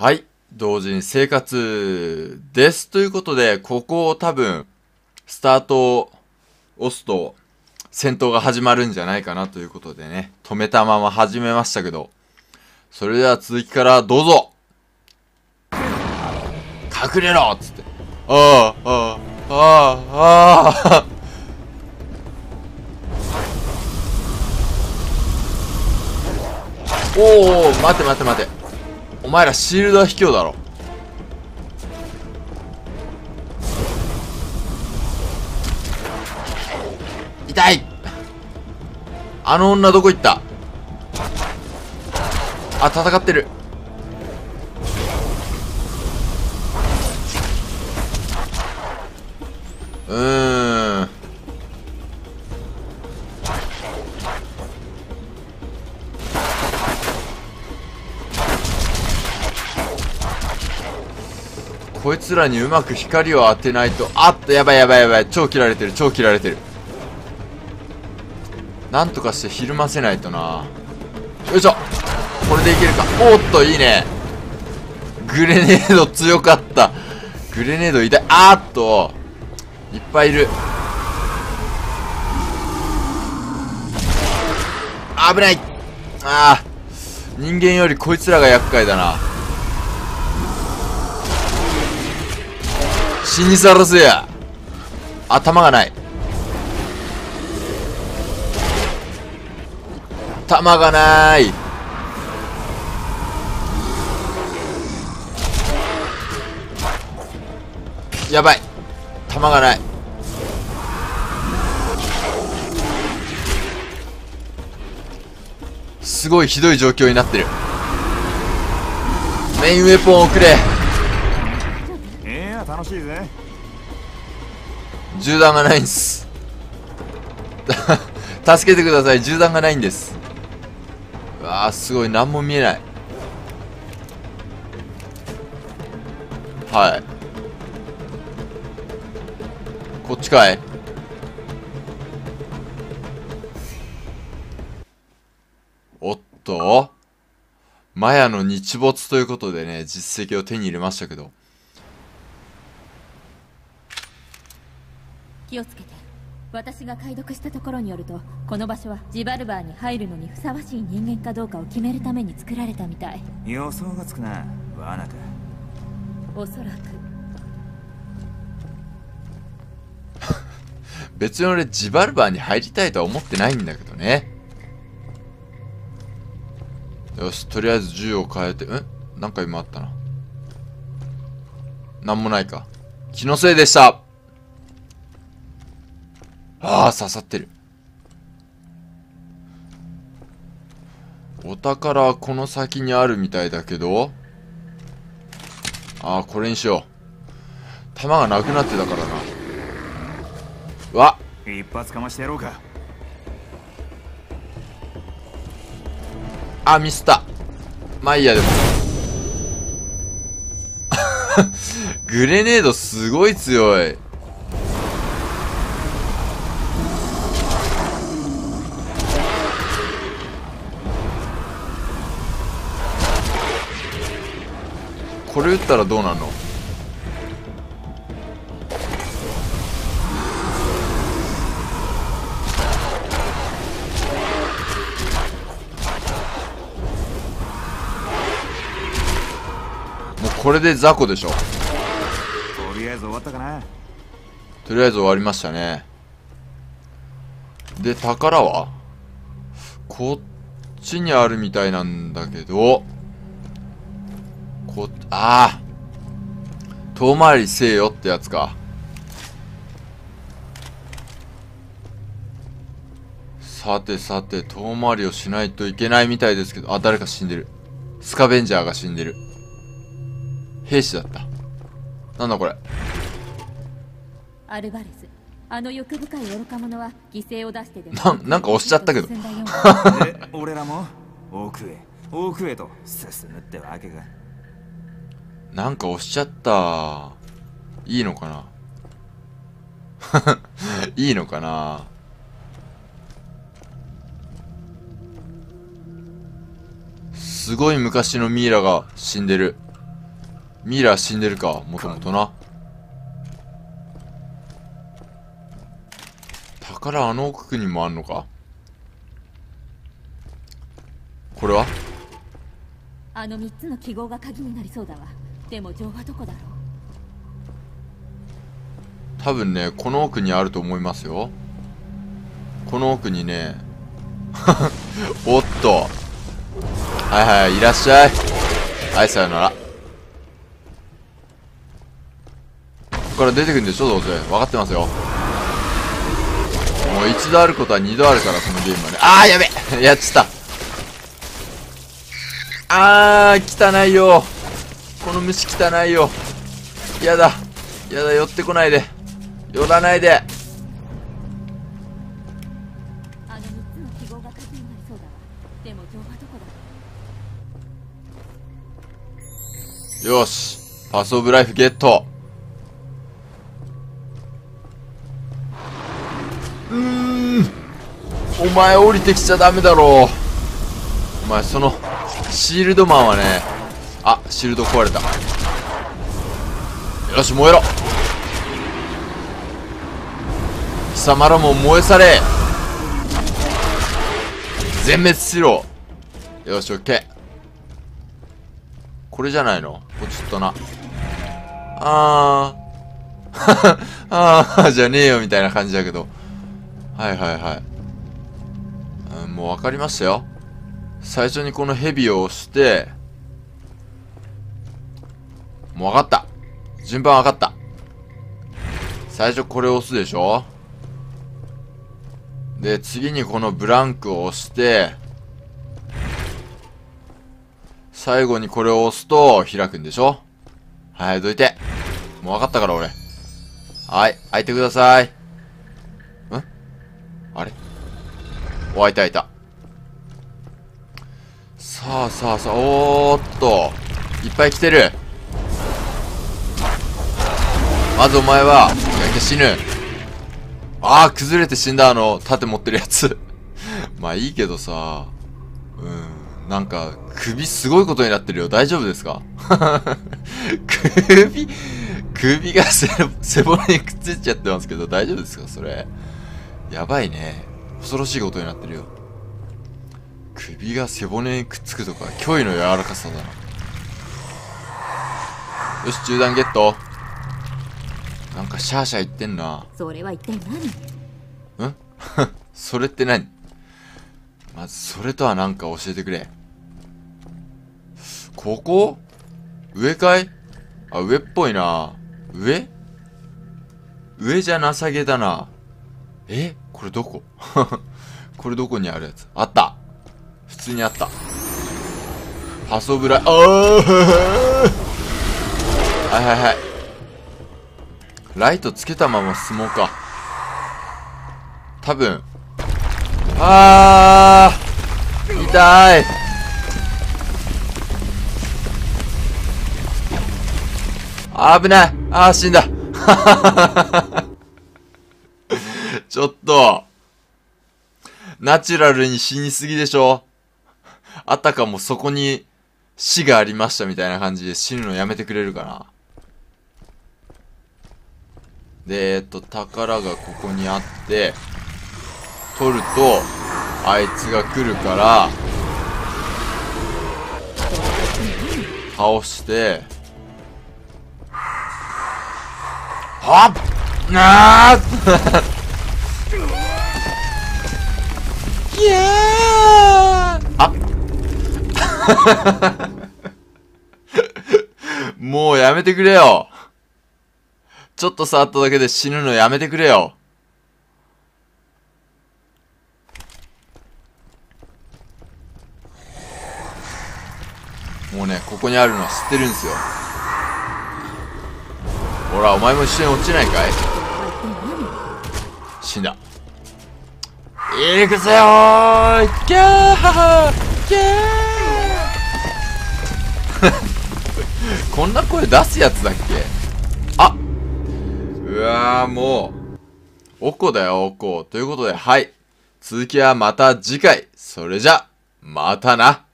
はい。同時に生活です。ということで、ここを多分、スタートを押すと、戦闘が始まるんじゃないかなということでね、止めたまま始めましたけど、それでは続きからどうぞ。隠れろっつって。ああ、ああ、ああ、ああ。おお、待て待て待て。お前らシールドは卑怯だろ。痛い。あの女どこ行った？あ、戦ってる。こいつらにうまく光を当てないと。あっと、やばいやばいやばい。超切られてる、超切られてる。なんとかしてひるませないとな。よいしょ。これでいけるか。おーっと、いいね。グレネード強かった。グレネード痛い。あーっと、いっぱいいる。危ない。あー、人間よりこいつらが厄介だな。死にさらせや。頭がない。弾がない。やばい。弾がない。すごいひどい状況になってる。メインウェポンをくれ。 楽しいぜ。 銃弾がないんす。助けてください。銃弾がないんです。うわー、すごい。何も見えない。はい。こっちかい。おっと、マヤの日没ということでね、実績を手に入れましたけど。 気をつけて。私が解読したところによると、この場所はジバルバーに入るのにふさわしい人間かどうかを決めるために作られたみたい。 予想がつくな、罠か。 おそらく。 別に俺ジバルバーに入りたいとは思ってないんだけどね。よし、とりあえず銃を変えて。なんか今あったな。なんもないか。気のせいでした。ああ、刺さってる。お宝はこの先にあるみたいだけど。ああ、これにしよう。弾がなくなってたからな。うわっ、 一発かましてやろうか。 あ、ミスった。まあいいや、でも。グレネードすごい強い。これ撃ったらどうなるの？もうこれで雑魚でしょ。 とりあえず終わったかな。 とりあえず終わりましたね。で、宝はこっちにあるみたいなんだけど、ああ、遠回りせえよってやつか。さてさて、遠回りをしないといけないみたいですけど、あ、誰か死んでる。スカベンジャーが死んでる。兵士だった。なんだこれ。 アルバレス、あの欲深い愚か者は犠牲を出してでもなんか押しちゃったけど。 で、俺らも奥へと進むってわけか。 なんか押しちゃった。いいのかな。いいのかな。すごい昔のミイラが死んでる。 ミイラ死んでるか、もともとな。宝あの奥にもあんのか。これはあの3つの記号が鍵になりそうだわ。でも情はどこだろう。 多分ね、この奥にあると思いますよ。この奥にね。おっと。はいはい、いらっしゃい。はい、さよなら。ここから出てくるんでしょ、どうせ。分かってますよ。もう一度あることは二度あるから、このゲームはね。あー、やべやっちゃった。あー、汚いよ。この虫汚いよ。やだ。やだ、寄ってこないで。寄らないで。 あの3つの記号が鍵になりそうだわ。でも情はどこだろう。 よし。パスオブライフゲット。お前降りてきちゃダメだろう。お前そのシールドマンはね。あ、シールド壊れた。よし、燃えろ。貴様らも燃え去れ。全滅しろ。よし、オッケー。これじゃないの。こっちとな。あーじゃねえよみたいな感じだけど。はいはいはい。もう分かりましたよ。最初にこのヘビを押して、もう分かった。順番分かった。最初これを押すでしょ。で、次にこのブランクを押して、最後にこれを押すと開くんでしょ。はい、どいて。もう分かったから俺。はい、開いてください。あれお、開いた開いた。さあさあさあ、おーっと。いっぱい来てる。まずお前は、焼け死ぬ。ああ、崩れて死んだ盾持ってるやつ。まあいいけどさ。なんか、首すごいことになってるよ。大丈夫ですか？首が背骨にくっついちゃってますけど、大丈夫ですかそれ。やばいね。恐ろしいことになってるよ。首が背骨にくっつくとか、驚異の柔らかさだな。よし、中段ゲット。なんかシャーシャー言ってんな。 それは一体何？ それって何？まずそれとは何か教えてくれ。ここ？上かい？あ、上っぽいな。上じゃなさげだな。これどこ？これどこにあるやつ？あった。普通にあった。パスオブライ、はいはいはい。ライトつけたまま進もうか。多分。痛い。危ない。死んだ。ちょっと。ナチュラルに死にすぎでしょ。あたかもそこに死がありましたみたいな感じで死ぬのやめてくれるかな。で、宝がここにあって、取ると、あいつが来るから、倒して、はっなーいやーもうやめてくれよ。ちょっと触っただけで死ぬのやめてくれよ。もうね、ここにあるのは知ってるんですよ。ほら、お前も一緒に落ちないかい？死んだ。行くぜよーい、キャーキャーこんな声出すやつだっけ？うわー、もう、おこだよ、おこ。ということで、はい。続きはまた次回。それじゃ、またな。